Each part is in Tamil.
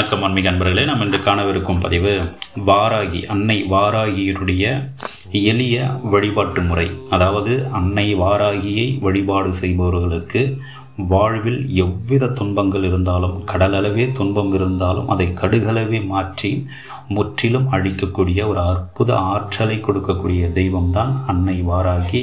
வணக்கம் ஆன்மீக அன்பர்களே. நாம் இன்று காணவிருக்கும் பதிவு வாராகி, அன்னை வாராகியுடைய எளிய வழிபாட்டு முறை. அதாவது அன்னை வாராகியை வழிபாடு செய்பவர்களுக்கு வாழ்வில் எவ்வித துன்பங்கள் இருந்தாலும், கடலளவே துன்பம் இருந்தாலும் அதை கடுகளவே மாற்றி முற்றிலும் அழிக்கக்கூடிய ஒரு அற்புத ஆற்றலை கொடுக்கக்கூடிய தெய்வம்தான் அன்னை வாராகி.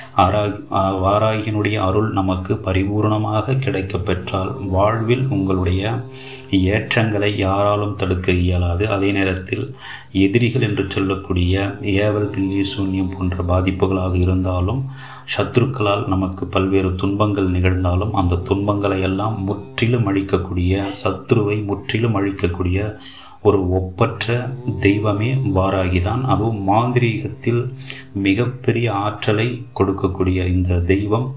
வாராகியினுடைய அருள் நமக்கு பரிபூர்ணமாக கிடைக்க பெற்றால் வாழ்வில் உங்களுடைய ஏற்றங்களை யாராலும் தடுக்க இயலாது. அதே நேரத்தில் எதிரிகள் என்று சொல்லக்கூடிய ஏவல், பில்லி, சூன்யம் போன்ற பாதிப்புகளாக இருந்தாலும், சத்துருக்களால் நமக்கு பல்வேறு துன்பங்கள் நிகழ்ந்தாலும் அந்த துன்பங்களை எல்லாம் முற்றிலும் அழிக்கக்கூடிய, சத்துருவை முற்றிலும் அழிக்கக்கூடிய ஒரு ஒப்பற்ற தெய்வமே வாராகிதான். அதுவும் மாந்திரீகத்தில் மிகப்பெரிய ஆற்றலை கொடுக்கக்கூடிய இந்த தெய்வம்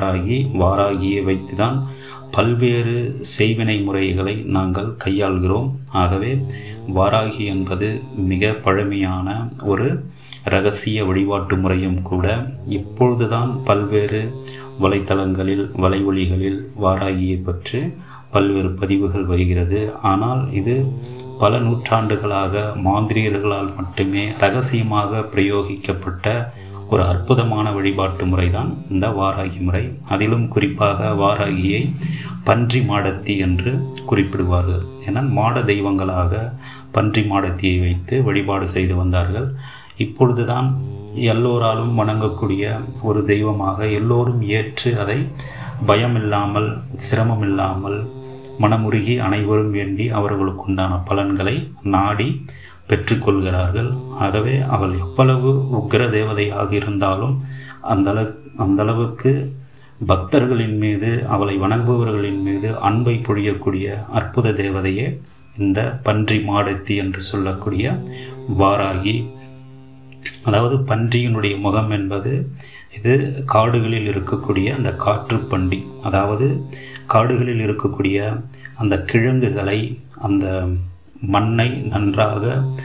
வாராகியை வைத்துதான் பல்வேறு செய்வினை முறைகளை நாங்கள் கையாள்கிறோம். ஆகவே வாராகி என்பது மிக பழமையான ஒரு இரகசிய வழிபாட்டு முறையும் கூட. இப்பொழுதுதான் பல்வேறு வலைத்தளங்களில், வலைவொலிகளில் வாராகியை பற்றி பல்வேறு பதிவுகள் வருகிறது. ஆனால் இது பல நூற்றாண்டுகளாக மாந்திரியர்களால் மட்டுமே இரகசியமாக பிரயோகிக்கப்பட்ட ஒரு அற்புதமான வழிபாட்டு முறைதான் இந்த வாராகி முறை. அதிலும் குறிப்பாக வாராகியை பன்றி மாடத்தி என்று குறிப்பிடுவார்கள். ஏன்னா மாட தெய்வங்களாக பன்றி மாடத்தியை வைத்து வழிபாடு செய்து வந்தார்கள். இப்பொழுதுதான் எல்லோராலும் வணங்கக்கூடிய ஒரு தெய்வமாக எல்லோரும் ஏற்று அதை பயமில்லாமல், சிரமமில்லாமல், மனமுருகி அனைவரும் வேண்டி அவர்களுக்கு உண்டான பலன்களை நாடி பெற்றுக்கொள்கிறார்கள். ஆகவே அவள் எவ்வளவு உக்கிர தேவதையாக இருந்தாலும் அந்தளவுக்கு பக்தர்களின் மீது, அவளை வணங்குபவர்களின் மீது அன்பை பொழியக்கூடிய அற்புத தேவதையே இந்த பன்றி மாடத்தி என்று சொல்லக்கூடிய வாராகி. அதாவது பன்றியினுடைய முகம் என்பது இது காடுகளில் இருக்கக்கூடிய அந்த காற்று பன்றி. அதாவது காடுகளில் இருக்கக்கூடிய அந்த கிழங்குகளை, அந்த மண்ணை நன்றாக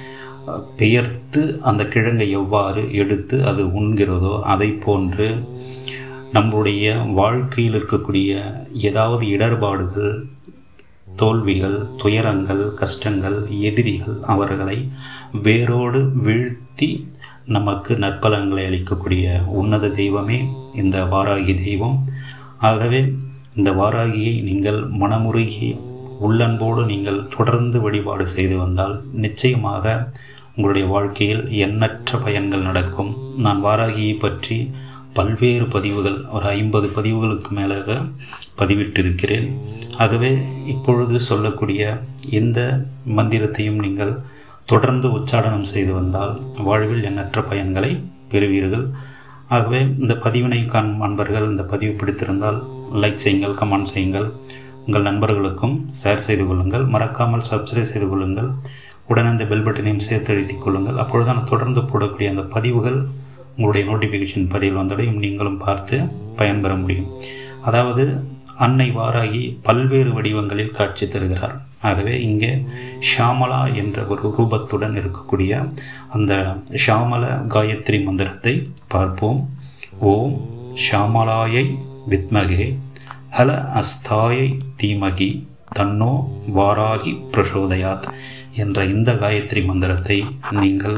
பெயர்த்து அந்த கிழங்கை எவ்வாறு எடுத்து அது உண்கிறதோ அதை போன்று நம்முடைய வாழ்க்கையில் இருக்கக்கூடிய ஏதாவது இடர்பாடுகள், தோல்விகள், துயரங்கள், கஷ்டங்கள், எதிரிகள், அவர்களை வேரோடு வீழ்த்தி நமக்கு நற்பலன்களை அளிக்கக்கூடிய உன்னத தெய்வமே இந்த வாராகி தெய்வம். ஆகவே இந்த வாராகியை நீங்கள் மனமுருகி உள்ளன்போடு நீங்கள் தொடர்ந்து வழிபாடு செய்து வந்தால் நிச்சயமாக உங்களுடைய வாழ்க்கையில் எண்ணற்ற பயன்கள் நடக்கும். நான் வாராகியை பற்றி பல்வேறு பதிவுகள், ஒரு 50 பதிவுகளுக்கு மேலாக பதிவிட்டிருக்கிறேன். ஆகவே இப்பொழுது சொல்லக்கூடிய இந்த மந்திரத்தையும் நீங்கள் தொடர்ந்து உச்சாடனம் செய்து வந்தால் வாழ்வில் எண்ணற்ற பயன்களை பெறுவீர்கள். ஆகவே இந்த பதிவினை காணும் அன்பர்கள் இந்த பதிவு பிடித்திருந்தால் லைக் செய்யுங்கள், கமெண்ட் செய்யுங்கள், உங்கள் நண்பர்களுக்கும் ஷேர் செய்து கொள்ளுங்கள். மறக்காமல் சப்ஸ்கிரைப் செய்து கொள்ளுங்கள். உடனே இந்த பெல் பட்டனையும் சேர்த்து அழுத்திக் கொள்ளுங்கள். அப்பொழுதுதான் தொடர்ந்து போடக்கூடிய அந்த பதிவுகள் உங்களுடைய நோட்டிஃபிகேஷன் பதிவில் வந்தடையும், நீங்களும் பார்த்து பயன்பெற முடியும். அதாவது அன்னை வாராகி பல்வேறு வடிவங்களில் காட்சி தருகிறார். ஆகவே இங்கே ஷாமலா என்ற ஒரு ரூபத்துடன் இருக்கக்கூடிய அந்த ஷாமல காயத்ரி மந்திரத்தை பார்ப்போம். ஓம் ஷாமலாயை வித்மகே ஹல அஸ்தாயை தீமகி தன்னோ வாராகி பிரசோதயாத் என்ற இந்த காயத்ரி மந்திரத்தை நீங்கள்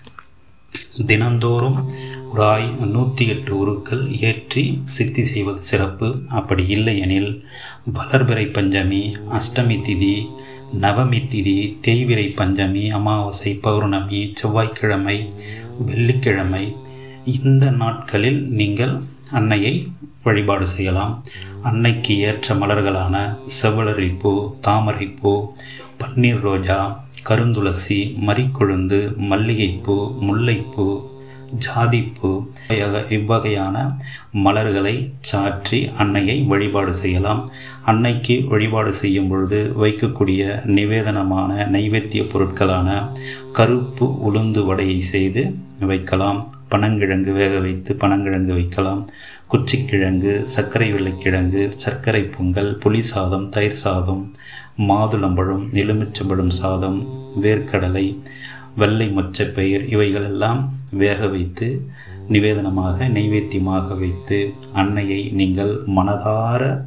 தினந்தோறும் ஒரு 108 உருக்கள் ஏற்றி சித்தி செய்வது சிறப்பு. அப்படி இல்லை எனில் வளர்பிறை பஞ்சமி, அஷ்டமி திதி, நவமி திதி, தேய்விரை பஞ்சமி, அமாவாசை, பௌர்ணமி, செவ்வாய்க்கிழமை, வெள்ளிக்கிழமை இந்த நாட்களில் நீங்கள் அன்னையை வழிபாடு செய்யலாம். அன்னைக்கு ஏற்ற மலர்களான செவ்வளரிப்பூ, தாமரைப்பூ, பன்னீர் ரோஜா, கருந்துளசி, மறிக்கொழுந்து, மல்லிகைப்பூ, முல்லைப்பூ, ஜாதிப்பூ இவ்வகையான மலர்களை சாற்றி அன்னையை வழிபாடு செய்யலாம். அன்னைக்கு வழிபாடு செய்யும் பொழுது வைக்கக்கூடிய நிவேதனமான நைவேத்திய பொருட்களான கருப்பு உளுந்து வடையை செய்து வைக்கலாம். பனங்கிழங்கு வேக வைத்து பனங்கிழங்கு வைக்கலாம். குச்சிக்கிழங்கு, சர்க்கரை வெள்ளைக்கிழங்கு, சர்க்கரை பொங்கல், புளி சாதம், தயிர் சாதம், மாதுளம்பழம், எலுமிச்சம்பழம் சாதம், வேர்க்கடலை, வெள்ளை மொச்சப்பயிர் இவைகளெல்லாம் வேக வைத்து நிவேதனமாக நைவேத்தியமாக வைத்து அன்னையை நீங்கள் மனதார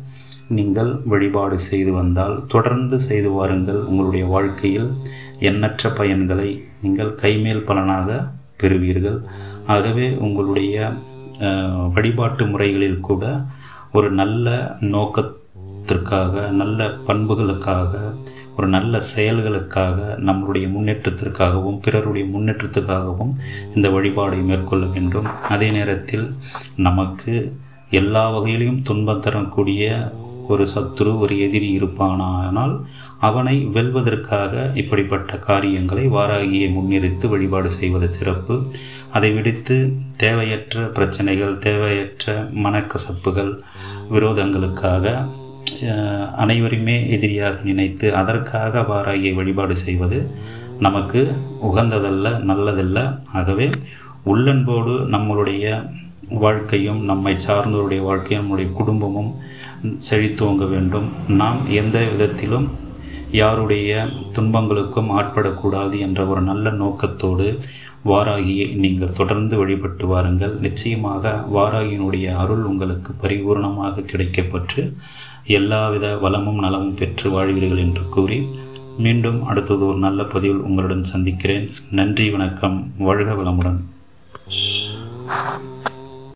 நீங்கள் வழிபாடு செய்து வந்தால் தொடர்ந்து செய்து வாருங்கள். உங்களுடைய வாழ்க்கையில் எண்ணற்ற பயன்களை நீங்கள் கைமேல் பலனாக பெறுவீர்கள். ஆகவே உங்களுடைய வழிபாட்டு முறைகளில் கூட ஒரு நல்ல நோக்கத்திற்காக, நல்ல பண்புகளுக்காக, ஒரு நல்ல செயல்களுக்காக, நம்மளுடைய முன்னேற்றத்திற்காகவும் பிறருடைய முன்னேற்றத்திற்காகவும் இந்த வழிபாடை மேற்கொள்ள வேண்டும். அதே நேரத்தில் நமக்கு எல்லா வகையிலையும் துன்பம் தரக்கூடிய ஒரு சத்துரு, ஒரு எதிரி இருப்பானால் அவனை வெல்வதற்காக இப்படிப்பட்ட காரியங்களை வாராகியை முன்னிறுத்து வழிபாடு செய்வது சிறப்பு. அதை விடுத்து தேவையற்ற பிரச்சனைகள், தேவையற்ற மனக்கசப்புகள், விரோதங்களுக்காக அனைவருமே எதிரியாக நினைத்து அதற்காக வாராகியை வழிபாடு செய்வது நமக்கு உகந்ததல்ல, நல்லதல்ல. ஆகவே உள்ளன்போடு நம்மளுடைய வாழ்க்கையும் நம்மை சார்ந்தவருடைய வாழ்க்கையும் நம்முடைய குடும்பமும் செழித்தோங்க வேண்டும். நாம் எந்த விதத்திலும் யாருடைய துன்பங்களுக்கும் ஆட்படக்கூடாது என்ற ஒரு நல்ல நோக்கத்தோடு வாராகியை நீங்கள் தொடர்ந்து வழிபட்டு வாருங்கள். நிச்சயமாக வாராகியினுடைய அருள் உங்களுக்கு பரிபூர்ணமாக கிடைக்கப்பெற்று எல்லாவித வளமும் நலமும் பெற்று வாழ்வீர்கள் என்று கூறி மீண்டும் அடுத்தது ஒரு நல்ல பதிவில் உங்களுடன் சந்திக்கிறேன். நன்றி, வணக்கம், வாழ்க வளமுடன்.